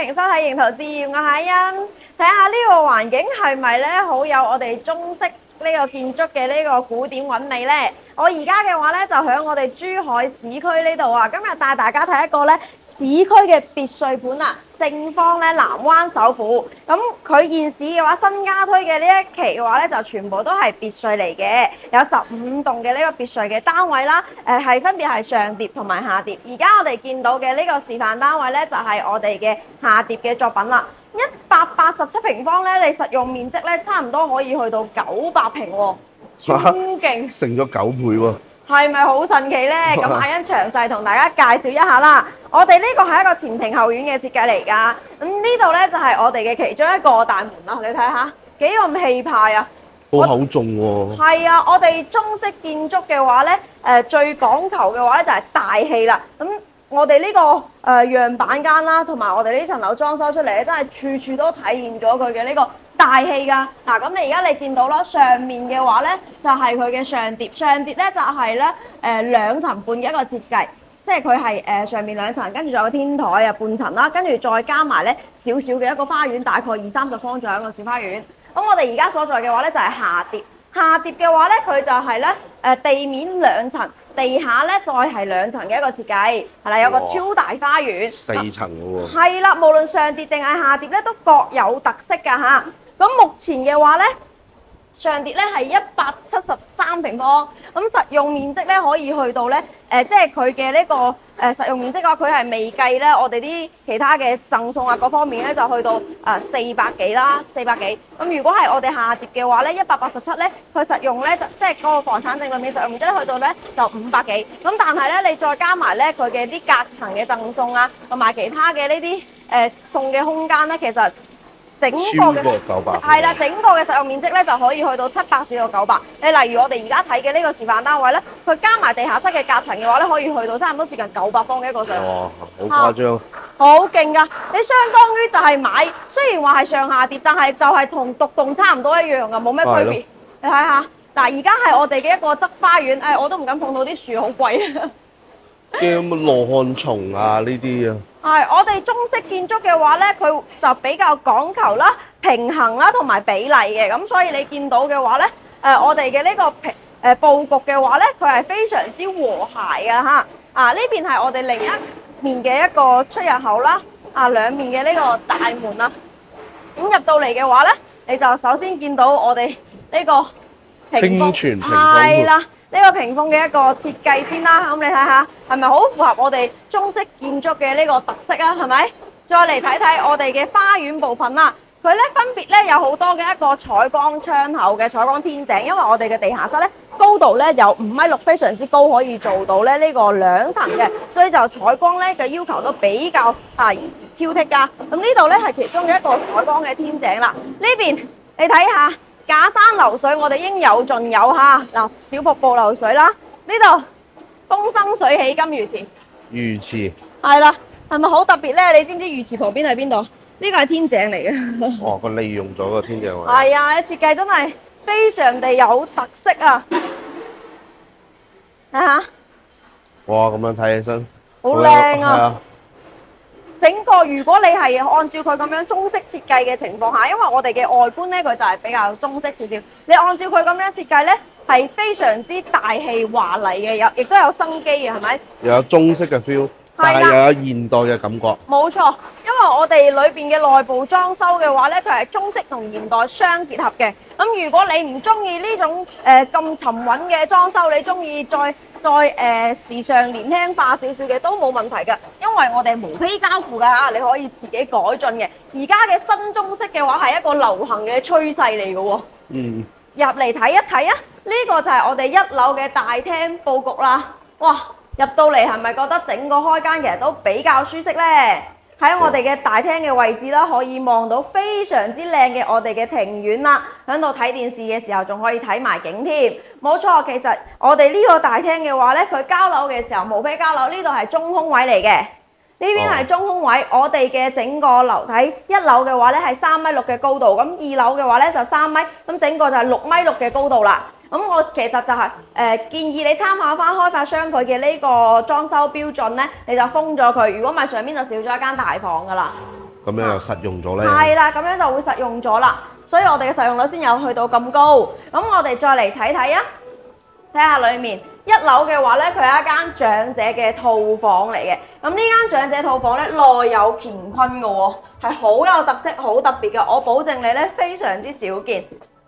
迎收睇《營圖置業》，我係欣。睇下呢個環境係咪咧好有我哋中式呢個建築嘅呢個古典韻味咧？我而家嘅話咧就喺我哋珠海市區呢度啊，今日帶大家睇一個咧市區嘅別墅盤啊，正方咧南灣首府。咁佢現市嘅話，新加推嘅呢一期嘅話咧，就全部都係別墅嚟嘅，有15棟嘅呢個別墅嘅單位啦。係分別係上疊同埋下疊。而家我哋見到嘅呢個示範單位咧，就係我哋嘅下疊嘅作品啦。187平方咧，你實用面積咧差唔多可以去到900平喎，超勁！ 成咗9倍喎。 係咪好神奇呢？咁阿欣詳細同大家介紹一下啦。我哋呢個係一個前庭後院嘅設計嚟㗎。咁呢度呢，就係我哋嘅其中一個大門啦。你睇下幾咁氣派啊！ 好厚重喎。 係啊，我哋中式建築嘅話呢，最講求嘅話呢就係大氣啦。咁我哋呢個樣板間啦，同埋我哋呢層樓裝修出嚟咧，真係處處都體現咗佢嘅呢個大氣㗎。嗱，咁你而家你見到啦，上面嘅話咧就係佢嘅上疊，上疊咧就係咧2層半嘅一個設計，即係佢係上面2層，跟住仲有個天台啊半層啦，跟住再加埋咧少少嘅一個花園，大概20-30方左右一個小花園。咁我哋而家所在嘅話咧就係下疊，下疊嘅話咧佢就係咧地面2層。地下咧再係2層嘅一個設計，係啦，有個超大花園 ，4層嘅喎。 係啦，無論上疊定係下疊咧，都各有特色㗎嚇。咁目前嘅話咧，上疊咧係173平方，咁實用面積咧可以去到咧即係佢嘅呢個實用面積嘅話，佢係未計咧我哋啲其他嘅贈送啊各方面咧就去到400幾啦，400幾。咁如果係我哋下疊嘅話咧，187咧，佢實用咧就即係嗰個房產證裏面實用面積去到咧就500幾。咁但係咧你再加埋咧佢嘅啲隔層嘅贈送啊，同埋其他嘅呢啲送嘅空間咧，其實整個嘅係啦，整個嘅實用面積咧就可以去到700至到900。你例如我哋而家睇嘅呢個示範單位咧，佢加埋地下室嘅隔層嘅話咧，可以去到差唔多接近900方嘅一個上。 哇，好誇張！ 好勁㗎！你相當於就係買，雖然話係上下疊，但係就係同獨棟差唔多一樣㗎，冇咩區別。你睇下，嗱而家係我哋嘅一個側花園，我都唔敢碰到啲樹，好貴啊！ 叫乜羅漢松啊呢啲啊？ 係我哋中式建築嘅話咧，佢就比較講求啦、平衡啦同埋比例嘅，咁所以你見到嘅話咧，我哋嘅呢個佈局嘅話咧，佢係非常之和諧嘅嚇。呢邊係我哋另一面嘅一個出入口啦，兩面嘅呢個大門啦。咁入到嚟嘅話咧，你就首先見到我哋呢個屏風，係啦。呢個屏風嘅一個設計先啦，咁你睇下係咪好符合我哋中式建築嘅呢個特色啊？係咪？再嚟睇睇我哋嘅花園部分啦，佢咧分別咧有好多嘅一個採光窗口嘅採光天井，因為我哋嘅地下室咧高度咧有5.6米，非常之高，可以做到咧呢個2層嘅，所以就採光咧嘅要求都比較挑剔㗎。咁呢度咧係其中嘅一個採光嘅天井啦。呢邊你睇下。假山流水，我哋應有盡有嚇。嗱，小瀑布流水啦，呢度風生水起金魚池。 魚池。係啦，係咪好特別咧？你知唔知魚池旁邊喺邊度？呢個係天井嚟嘅。 哦，佢利用咗個天井位。 係啊，設計真係非常地有特色啊！睇下。哇， 咁樣睇起身。 好靚啊！整個如果你係按照佢咁樣中式設計嘅情況下，因為我哋嘅外觀咧佢就係比較中式少少，你按照佢咁樣設計咧係非常之大氣華麗嘅，亦都有生機嘅，係咪？ 又有中式嘅 feel，但係又有現代嘅感覺。冇錯，因為我哋裏邊嘅內部裝修嘅話咧，佢係中式同現代相結合嘅。咁如果你唔中意呢種咁沉穩嘅裝修，你中意再時尚年輕化少少嘅都冇問題㗎，因為我哋無非交付㗎嚇，你可以自己改進嘅。而家嘅新中式嘅話係一個流行嘅趨勢嚟㗎喎。入嚟睇一睇啊！呢個就係我哋1樓嘅大廳佈局啦。哇！入到嚟係咪覺得整個開間其實都比較舒適呢？喺我哋嘅大廳嘅位置啦，可以望到非常之靚嘅我哋嘅庭院啦。喺度睇電視嘅時候，仲可以睇埋景添。冇錯，其實我哋呢個大廳嘅話呢，佢交樓嘅時候無非交樓，呢度係中空位嚟嘅。呢邊係中空位，我哋嘅整個樓體1樓嘅話呢係3.6米嘅高度，咁2樓嘅話呢就3米，咁整個就係6.6米嘅高度啦。咁我其實就係建議你參考翻開發商佢嘅呢個裝修標準呢，你就封咗佢。如果唔係上面就少咗一間大房噶啦。 咁樣又實用咗咧。 係啦，咁樣就會實用咗啦。所以我哋嘅實用率先有去到咁高。咁我哋再嚟睇睇啊，睇下裡面一樓嘅話咧，佢係一間長者嘅套房嚟嘅。咁呢間長者套房咧，內有乾坤嘅喎，係好有特色、好特別嘅。我保證你咧，非常之少見。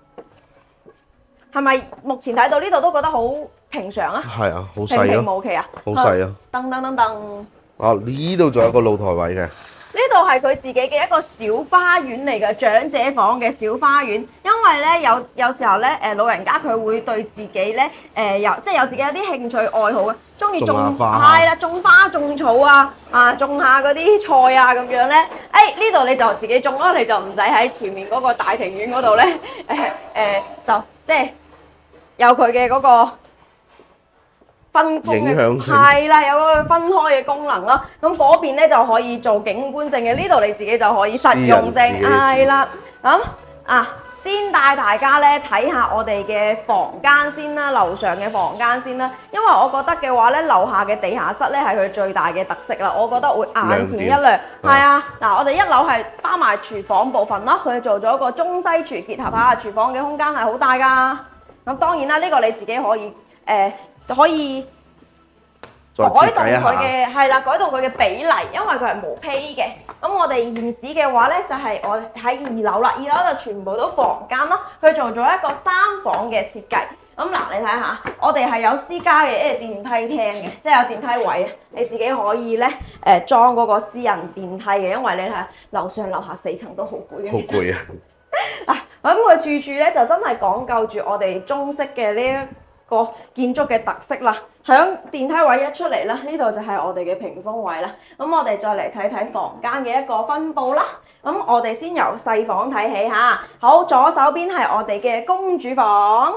係咪目前睇到呢度都覺得好平常啊？ 係啊，好平細咯， 平無奇啊！ 好細啊！ 噔噔噔噔。 啊，呢度仲有個露台位嘅。 呢度係佢自己嘅一個小花園嚟嘅，長者房嘅小花園。因為咧有時候咧老人家佢會對自己咧有自己有啲興趣愛好嘅，中意種花，係啦，種花種草啊，種下嗰啲菜啊咁樣咧。呢度你就自己種咯，你就唔使喺前面嗰個大庭院嗰度咧就即係有佢嘅嗰個分工嘅，係啦，有嗰個分開嘅功能咯。咁嗰邊咧就可以做景觀性嘅，呢度你自己就可以實用性，係啦。咁先帶大家咧睇下我哋嘅房間先啦，樓上嘅房間先啦。因為我覺得嘅話咧，樓下嘅地下室咧係佢最大嘅特色啦。我覺得會眼前一亮，係啊。嗱，我哋一樓係包埋廚房部分咯，佢做咗一個中西廚結合下，廚房嘅空間係好大㗎。咁當然啦，呢個你自己可以可以改動佢嘅，係啦，改動佢嘅比例，因為佢係無坯嘅。咁我哋現時嘅話咧，就係我喺2樓啦，2樓就全部都房間咯。佢做咗一個3房嘅設計。咁嗱，你睇下，我哋係有私家嘅一個電梯廳嘅，即係有電梯位，你自己可以咧裝嗰個私人電梯嘅，因為你睇下樓上樓下4層都好攰嘅。好攰啊！嗱，咁佢處處咧就真係講究住我哋中式嘅呢一個建築嘅特色啦。響電梯位一出嚟啦，呢度就係我哋嘅屏風位啦。咁我哋再嚟睇睇房間嘅一個分佈啦。咁我哋先由細房睇起嚇。好，左手邊係我哋嘅公主房，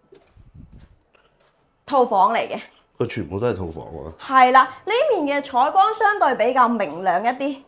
套房嚟嘅。 佢全部都係套房喎。 係啦，呢面嘅採光相對比較明亮一啲。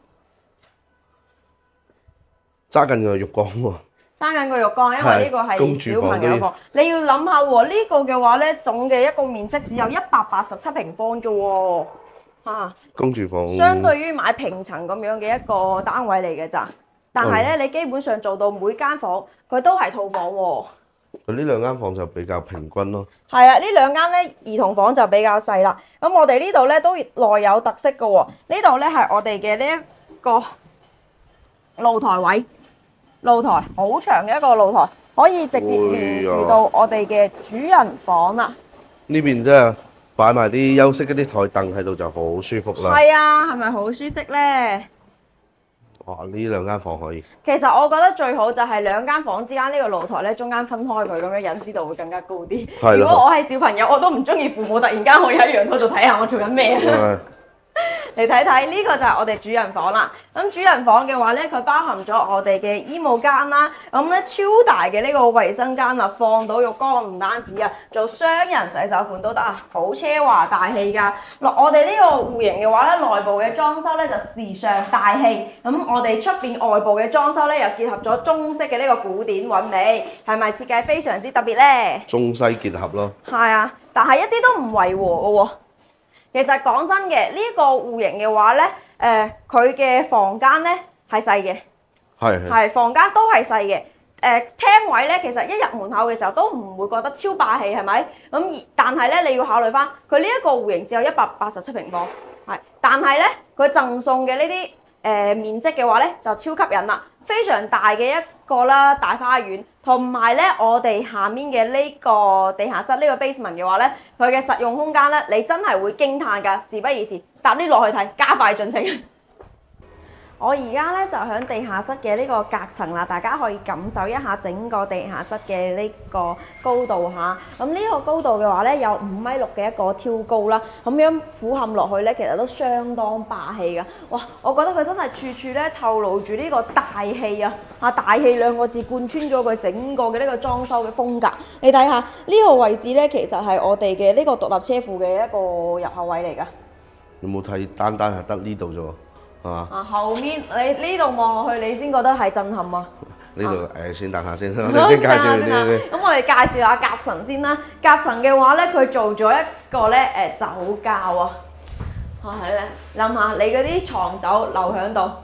揸緊個浴缸喎。揸緊個浴缸，因為呢個係小朋友房。你要諗下喎，呢個嘅話咧，總嘅一個面積只有187平方啫喎，公主房。相對於買平層咁樣嘅一個單位嚟嘅咋，但係咧你基本上做到每間房佢都係套房喎。佢呢兩間房就比較平均咯。係啊，呢兩間咧兒童房就比較細啦。咁我哋呢度咧都內有特色嘅喎，呢度咧係我哋嘅呢一個露台位。露台好長嘅一個露台，可以直接連住到我哋嘅主人房啦。呢邊真係擺埋啲休息嗰啲台凳喺度就好舒服啦。係啊，係咪好舒適呢？哇！呢兩間房可以。其實我覺得最好就係兩間房之間呢個露台咧，中間分開佢，咁樣隱私度會更加高啲。如果我係小朋友，我都唔中意父母突然間可以喺陽台度睇下我做緊咩啊。嚟睇睇呢個就係我哋主人房啦。咁主人房嘅話咧，佢包含咗我哋嘅衣帽間啦。咁咧超大嘅呢個衛生間啦，放到浴缸唔單止啊，做雙人洗手盆都得啊，好奢華大氣㗎。我哋呢個戶型嘅話咧，內部嘅裝修咧就時尚大氣。咁我哋出邊外部嘅裝修咧，又結合咗中式嘅呢個古典韻味，係咪設計非常之特別咧？中西結合咯。係啊，但係一啲都唔違和嘅喎。其實講真嘅，呢個戶型嘅話咧，佢嘅房間咧係細嘅，係房間都係細嘅。廳位咧，其實一入門口嘅時候都唔會覺得超霸氣，係咪？咁但係咧，你要考慮翻佢呢一個戶型只有187平方，係，但係咧佢贈送嘅呢啲面積嘅話咧就超吸引啦，非常大嘅一個啦大花園。同埋咧，我哋下面嘅呢個地下室呢個 basement 嘅話咧，佢嘅實用空間咧，你真係會驚歎㗎！事不宜遲，搭啲落去睇，加快進程。我而家咧就喺地下室嘅呢個隔層啦，大家可以感受一下整個地下室嘅呢個高度嚇。咁呢個高度嘅話咧，有5.6米嘅一個挑高啦。咁樣俯瞰落去咧，其實都相當霸氣㗎。哇！我覺得佢真係處處咧透露住呢個大氣啊！大氣兩個字貫穿咗佢整個嘅呢個裝修嘅風格。你睇下呢個位置咧，其實係我哋嘅呢個獨立車庫嘅一個入口位嚟㗎。有冇睇單係得呢度啫喎？係嘛？後面你呢度望落去，你先覺得係震撼啊！呢度先等下先，我哋先介紹啲。咁我哋介紹下隔層先啦。隔層嘅話咧，佢做咗一個咧酒窖啊！係咧，諗下你嗰啲床酒留喺度，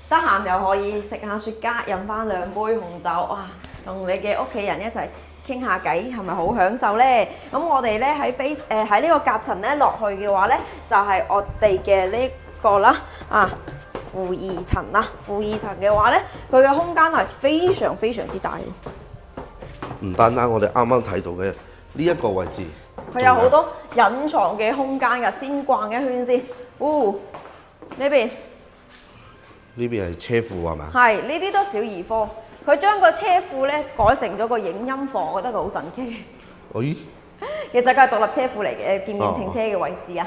得閒又可以食下雪茄，飲翻2杯紅酒，哇！同你嘅屋企人一齊傾下偈，係咪好享受呢？咁我哋咧喺喺呢個夾層咧落去嘅話咧，就係、我哋嘅呢個啦，負2層啦。負2層嘅話咧，佢嘅空間係非常非常之大嘅。 唔單單我哋啱啱睇到嘅呢一個位置， 佢有好多隱藏嘅空間㗎。先逛一圈先。呢邊係車庫係嘛？ 係呢啲都小兒科。佢將個車庫咧改成咗個影音房，我覺得佢好神奇。 咦？ 其實佢係獨立車庫嚟嘅，見唔見停車嘅位置啊？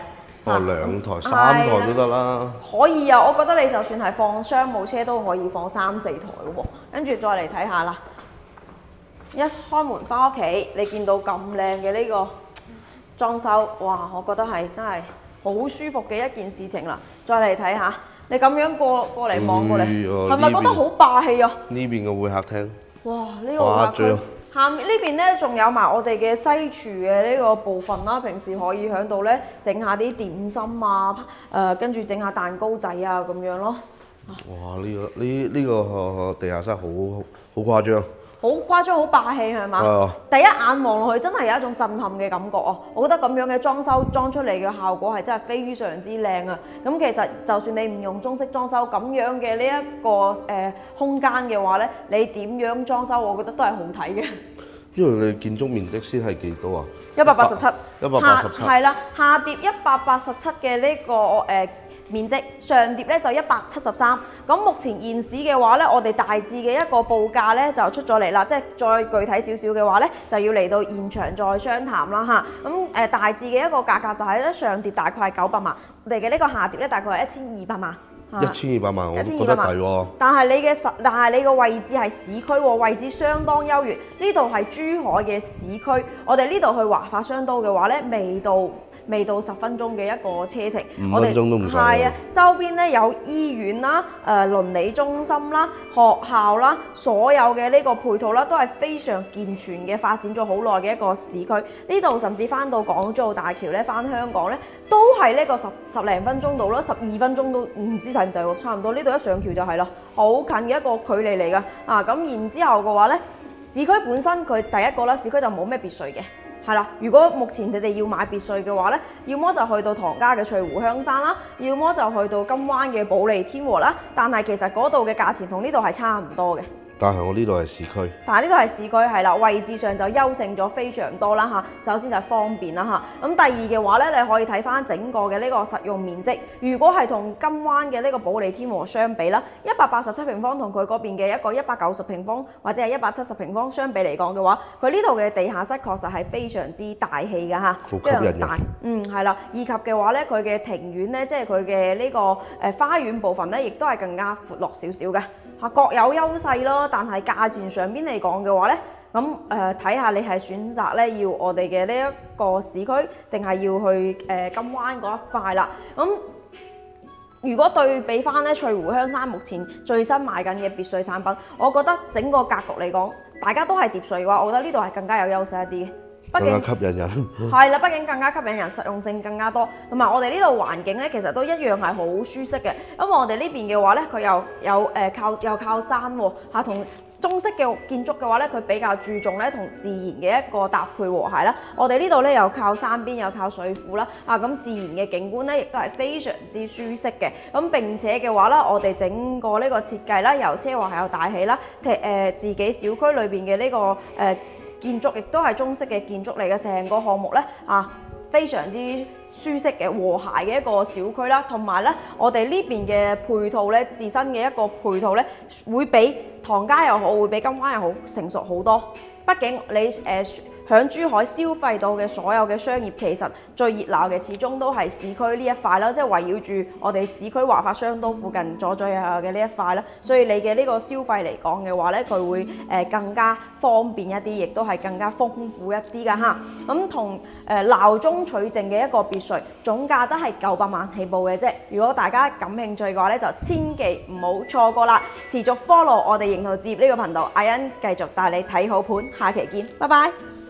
2台、3台都得啦。 可以啊，我覺得你就算係放商務車都可以放3、4台喎。跟住再嚟睇下啦。一開門翻屋企，你見到咁靚嘅呢個裝修，哇！我覺得係真係好舒服嘅一件事情啦。再嚟睇下，你咁樣過嚟望過嚟，係咪覺得好霸氣啊？ 呢邊嘅會客廳， 哇！呢個會客廳下面呢邊咧，仲有埋我哋嘅西廚嘅呢個部分啦。平時可以喺度咧整下啲點心啊，跟住整下蛋糕仔啊咁樣咯。 哇！呢個地下室好誇張。 好誇張，好霸氣係嘛？第一眼望落去真係有一種震撼嘅感覺啊！我覺得咁樣嘅裝修裝出嚟嘅效果係真係非常之靚啊！咁其實就算你唔用中式裝修咁樣嘅呢一個空間嘅話咧，你點樣裝修，我覺得都係好睇嘅。 因為你建築面積先係幾多啊 ？187。 187。 係啦，下疊187嘅呢個面積，上疊咧就173。咁目前現市嘅話咧，我哋大致嘅一個報價咧就出咗嚟啦，即係再具體少少嘅話咧，就要嚟到現場再商談啦嚇。咁大致嘅一個價格就係咧，上疊大概係900萬，我哋嘅呢個下疊咧大概係1200萬。 1200萬，我覺得抵喎。 但係你個位置係市區喎，位置相當優越。呢度係珠海嘅市區，我哋呢度去華發商都嘅話咧，未到10分鐘嘅一個車程 ，5分鐘都唔使。 係啊，周邊咧有醫院啦、鄰里中心啦、學校啦，所有嘅呢個配套啦，都係非常健全嘅，發展咗好耐嘅一個市區。呢度甚至翻到港珠澳大橋咧，翻香港咧，都係呢個十零分鐘到啦，12分鐘都唔知使唔使喎，差唔多。呢度一上橋就係啦，好近嘅一個距離嚟㗎。咁然之後嘅話咧，市區本身佢第一個啦，市區就冇咩別墅嘅。係啦，如果目前你哋要買別墅嘅話咧，要麼就去到唐家嘅翠湖香山啦，要麼就去到金灣嘅保利天和啦。但係其實嗰度嘅價錢同呢度係差唔多嘅。 但係我呢度係市區， 但係呢度係市區係啦，位置上就優勝咗非常多啦嚇。首先就係方便啦嚇，咁第二嘅話咧，你可以睇翻整個嘅呢個實用面積。如果係同金灣嘅呢個保利天和相比啦，187平方同佢嗰邊嘅一個190平方或者係170平方相比嚟講嘅話，佢呢度嘅地下室確實係非常之大氣㗎嚇，非常大。係啦，以及嘅話咧，佢嘅庭院咧，即係佢嘅呢個花園部分咧，亦都係更加闊落少少嘅。各有優勢咯，但係價錢上邊嚟講嘅話咧，咁睇下你係選擇咧要我哋嘅呢一個市區，定係要去金灣嗰一塊啦。咁如果對比翻咧翠湖香山目前最新賣緊嘅別墅產品，我覺得整個格局嚟講，大家都係疊墅嘅話，我覺得呢度係更加有優勢一啲嘅。 更加吸引人， 係啦，畢竟更加吸引人，實用性更加多，同埋我哋呢度環境咧，其實都一樣係好舒適嘅。因為我哋呢邊嘅話咧，佢又靠山喎嚇，同中式嘅建築嘅話咧，佢比較注重咧同自然嘅一個搭配和諧啦。我哋呢度咧又靠山邊，又靠水庫啦，咁自然嘅景觀咧，亦都係非常之舒適嘅。咁並且嘅話啦，我哋整個呢個設計啦，由奢華又大氣啦，自己小區裏邊嘅呢個建築亦都係中式嘅建築嚟嘅，成個項目咧非常之舒適嘅和諧嘅一個小區啦，同埋咧我哋呢邊嘅配套咧，自身嘅一個配套咧，會比唐家又好，會比金灣又好成熟好多。畢竟你響珠海消費到嘅所有嘅商業，其實最熱鬧嘅始終都係市區呢一塊啦，即係圍繞住我哋市區華發商都附近左右嘅呢一塊啦。所以你嘅呢個消費嚟講嘅話咧，佢會更加方便一啲，亦都係更加豐富一啲噶嚇。咁同鬧中取靜嘅一個別墅，總價都係900萬起步嘅啫。如果大家感興趣嘅話咧，就千祈唔好錯過啦！持續 follow 我哋盈豪置業呢個頻道，阿欣繼續帶你睇好盤，下期見，拜拜。